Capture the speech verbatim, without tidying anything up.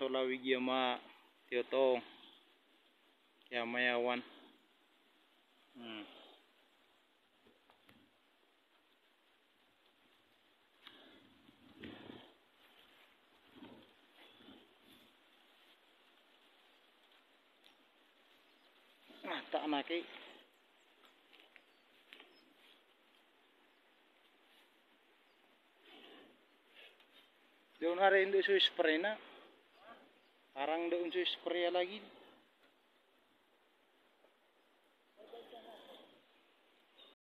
Sulawig yama Tiyotong Yamayawan. Hmm. Mata na kay doon na rin doon sa spray na parang doon sa spray lagi.